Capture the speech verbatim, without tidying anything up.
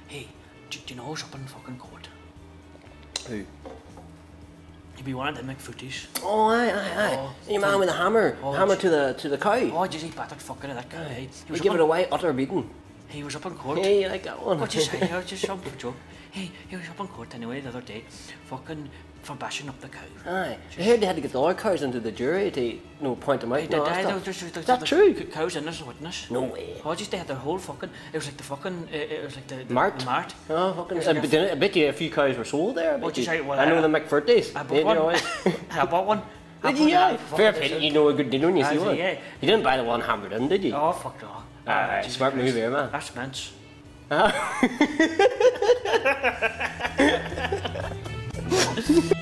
Hey, do, do you know who's up in fucking court? Who? He'd be one of them McFooties. Oh, aye, aye, aye. Oh, Your man with the hammer, oh, hammer to the to the cow. Oh, jeez, he battered fucking that guy. He, He was give up it in, away, utter beating. he was up in court. Hey, you like that one? What you say? I was just some joke. Hey, he was up in court anyway the other day, fucking for bashing up the cow. Aye. I heard they had to get the other cows into the jury to, you know, point them out. Hey, and all they that died. stuff. Is Is that true? Cows in as a witness. No way. Oh, just they had their whole fucking. It was like the fucking. Uh, it was like the, the Mart? The mart. Oh, fucking. It was I, like a- bet- I bet you a few cows were sold there. I, bet Oh, you. geez, I- well, I know I- the McFurties. I They- bought they one. always- I bought one. I Did you? bought Yeah. it. Fair play. You know a good deal when you I see see, one. yeah. You didn't buy the one hammered in, did you? Oh fuck no. Aye, Jesus smart Christ. move there, man. That's mince. Ah.